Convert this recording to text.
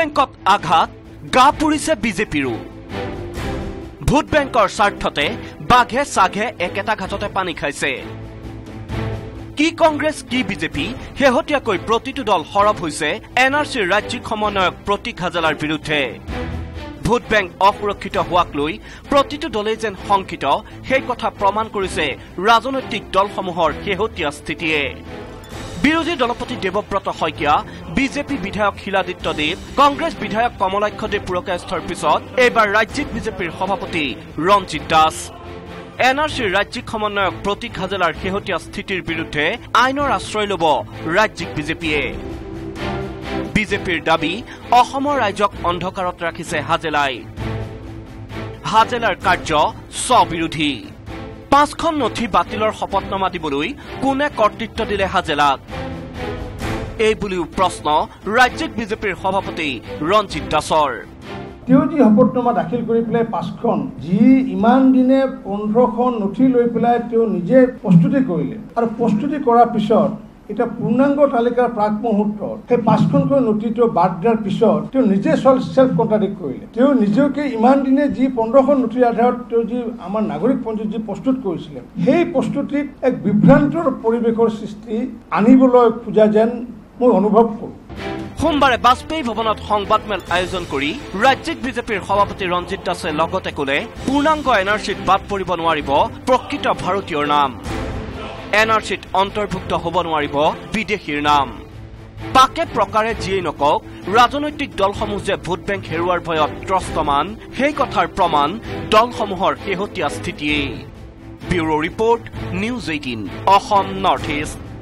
বেংকত আঘাত গা পুৰিছে বিজেপিৰো ভোট বেংকৰ স্বাৰ্থতে বাঘে সাঘে একেটা ঘাটতে পানী খাইছে কি কংগ্ৰেছ কি বিজেপি হেহতিয়াকৈ প্ৰতিটো দল হৰব হৈছে এনআৰচিৰ ৰাজ্যিক সমন্বয়ক প্ৰতীক হাজেলাৰ বিৰুদ্ধে ভোট বেংক অসুৰক্ষিত হোৱাক লৈ প্ৰতিটো দলেই যেন শংকিত সেই কথা প্ৰমাণ কৰিছে ৰাজনৈতিক দলসমূহৰ হেহতিয়া স্থিতিয়ে বিৰোধী দলপতি দেৱব্ৰত শইকীয়া বিজেপি বিধায়ক শিলাদিত্য দেৱ কংগ্ৰেছ বিধায়ক কমলাক্ষ দেৱ পুৰকায়স্থৰ পিছত এইবাৰ ৰাজ্যিক বিজেপিৰ সভাপতি ৰঞ্জিত দাস এনআৰচিৰ ৰাজ্যিক সমন্বয়ক প্ৰতীক হাজেলাৰ হেহতিয়া স্থিতিৰ বিৰুদ্ধে আইনৰ আশ্ৰয় ল'ব ৰাজ্যিক বিজেপিয়ে বিজেপিৰ দাবী অসমৰ ৰাইজক অন্ধকাৰত ৰাখিছে হাজেলাৰ কাৰ্য স্ববিৰোধী 5খন নথি বাতিলৰ শপতনামা দিবলৈ কোনে কৰ্তৃত্ব দিলে হাজেলাক এই বুলিও প্ৰশ্ন ৰাজ্যিক বিজেপিৰ সভাপতি ৰঞ্জিত দাসৰ তেওঁ যি শপতনামা দাখিল কৰি পেলাই 5খন যি ইমান দিনে 15খন নথি লৈ পেলাই তেওঁ নিজে প্ৰস্তুতি কৰিলে আৰু প্ৰস্তুতি কৰাৰ পিছত এটা পূৰ্ণাংগ তালিকাৰ প্ৰাক মুহূৰ্তত সেই 5খনকৈ নথিটো বাদ দিয়াৰ পিছত তেওঁ নিজে সেল্ফ কণ্ট্ৰাডিক্ট কৰিলে তেওঁ নিজকে ইমান দিনে যি 15খন নথিৰ আধাৰত তেওঁ যি আমাৰ নাগৰিক পঞ্জী যি প্ৰস্তুত কৰিছিলে সেই প্ৰস্তুতিত এক বিভ্ৰান্তৰ পৰিৱেশৰ সৃষ্টি আনিবলৈ খোজা যেন মই অনুভৱ কৰোঁ সোমবাৰে বাজপেয়ী ভৱনত সংবাদমেল আয়োজন কৰি ৰাজ্যিক বিজেপিৰ সভাপতি ৰঞ্জিত দাসে লগতে ক'লে পূৰ্ণাংগ এনআৰচিত বাদ পৰিব নোৱাৰিব প্ৰকৃত ভাৰতীয়ৰ নাম এনআৰচিত অন্তৰ্ভুক্ত হ'ব নোৱাৰিব বিদেশীৰ নাম পাকে প্ৰকাৰে যিয়েই নকওক ৰাজনৈতিক দলসমূহ যে ভোট বেংক হেৰুৱাৰ ভয়ত ত্ৰস্তমান সেই কথাৰ প্ৰমাণ দলসমূহৰ শেহতীয়া স্থিতিয়েই bureau report news 18 Assam north east